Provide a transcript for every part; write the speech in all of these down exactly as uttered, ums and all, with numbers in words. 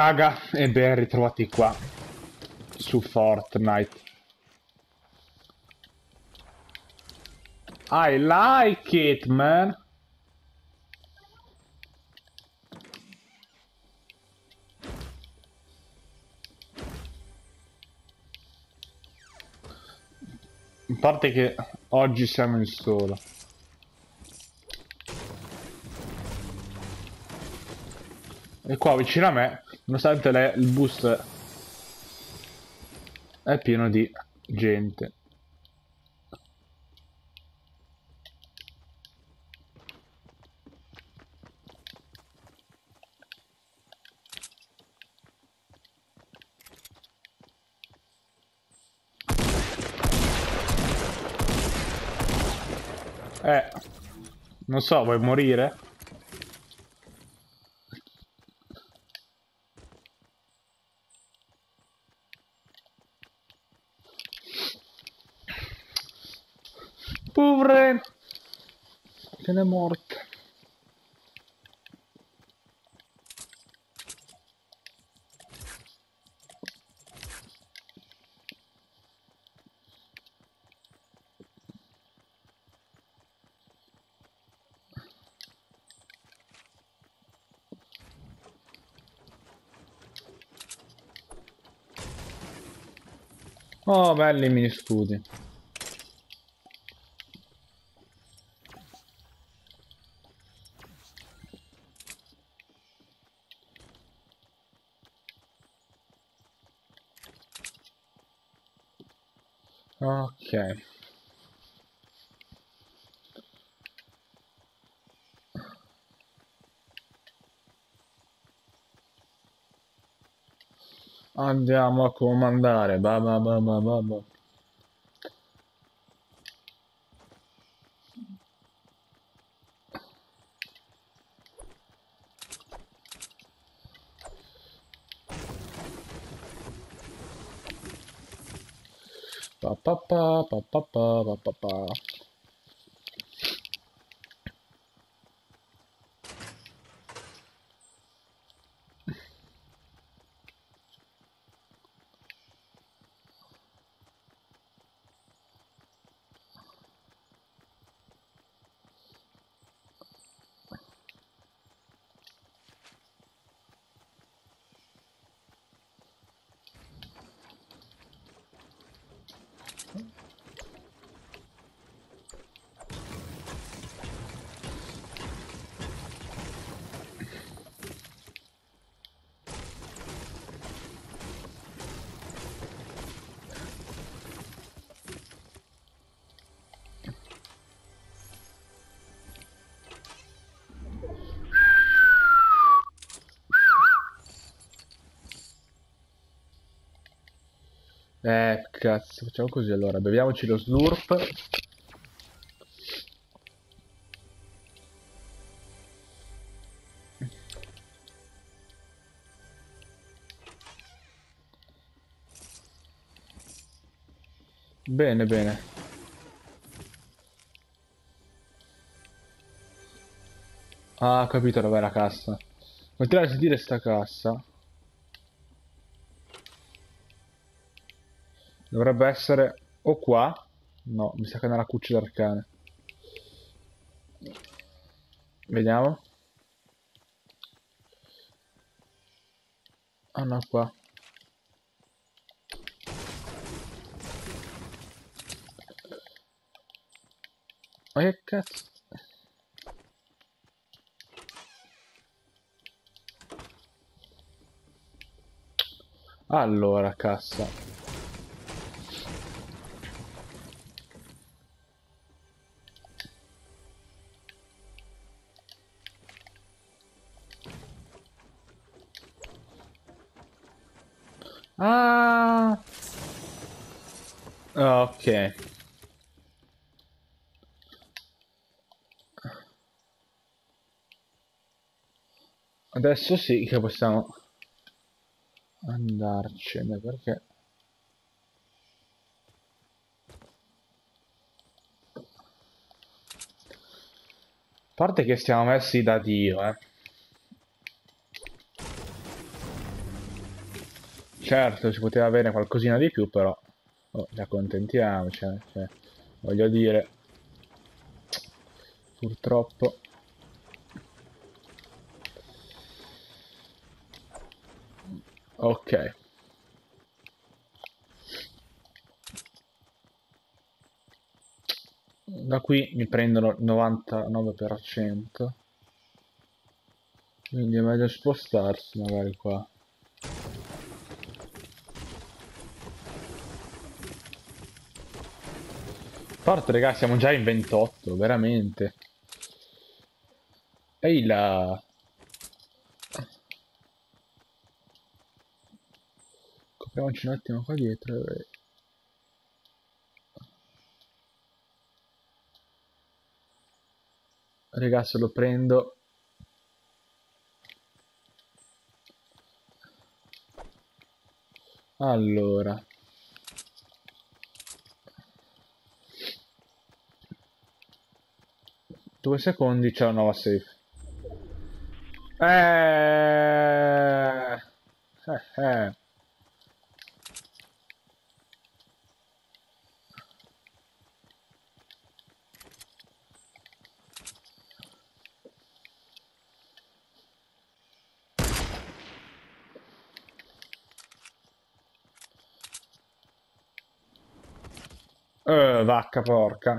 raga, e ben ritrovati qua su Fortnite. I like it, man. A parte che oggi siamo in solo. E qua vicino a me, nonostante le, il boost è pieno di gente. Eh, non so, vuoi morire? Povere! Se n'è morta. Oh, belli i mini scudi. Ok. Andiamo a comandare. Ba ba ba ba ba ba. Pa pa pa pa pa pa pa pa pa. Eh, cazzo, facciamo così allora. Beviamoci lo slurp. Bene, bene. Ah, ho capito dov'è la cassa. Continuare a sentire sta cassa. Dovrebbe essere o qua. No, mi sa che è nella cuccia d'arcane. Vediamo. Ah no, qua. Ma che cazzo? Allora, cassa. Ah! Ok. Adesso sì che possiamo andarcene perché... A parte che stiamo messi da Dio, eh. Certo, si poteva avere qualcosina di più, però... Oh, ci accontentiamoci, eh, cioè, voglio dire... Purtroppo... Ok. Da qui mi prendono il novantanove per cento. Quindi è meglio spostarsi magari qua. Porto, raga, siamo già in ventotto, veramente. Ehi là. Copriamoci un attimo qua dietro. E... Raga, se lo prendo. Allora. Due secondi, c'è la nuova safe. Eh... Eh, eh. Eh, vacca porca.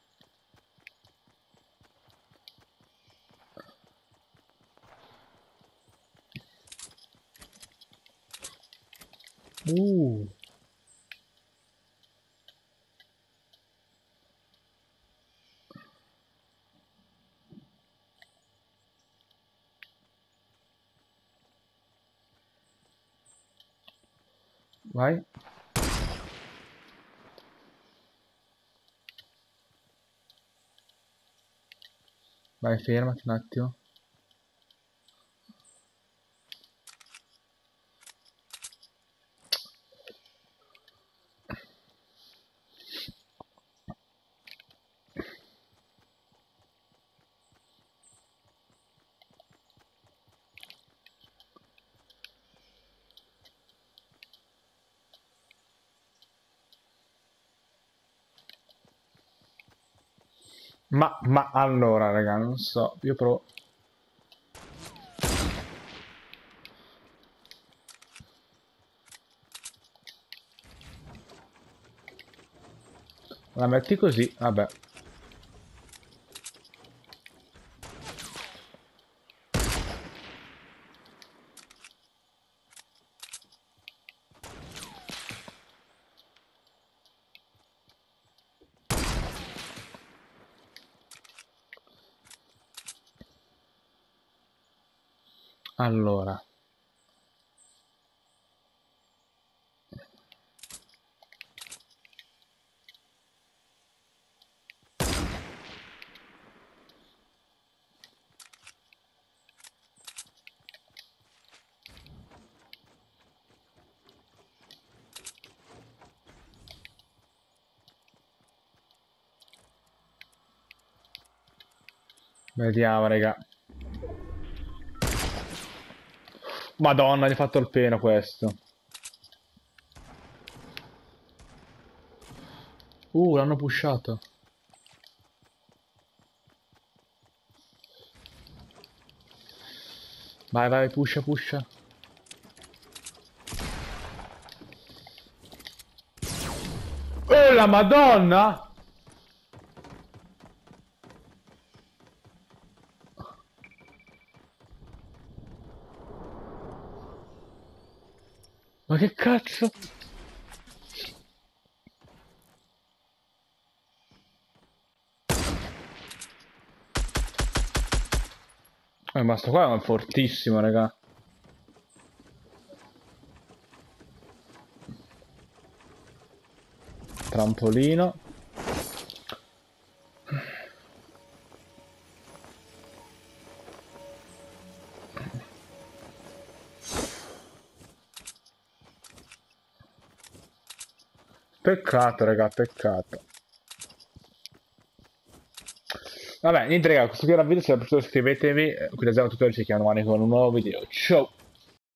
Uh. Vai. Vai, fermati un attimo. Ma, ma allora, raga, non so, io provo. La metti così, vabbè. Allora. Vediamo, raga. Madonna, gli ho fatto il peno questo. Uh, l'hanno pushato. Vai, vai, pusha, pusha. Oh, la Madonna! Ma che cazzo? Eh, ma sto qua è fortissimo, raga. Trampolino. Peccato, raga, peccato. Vabbè, niente raga, questo qui era il video, se vi è piaciuto iscrivetevi, qui da zero tutorial ci chiamiamo domani con un nuovo video. Ciao!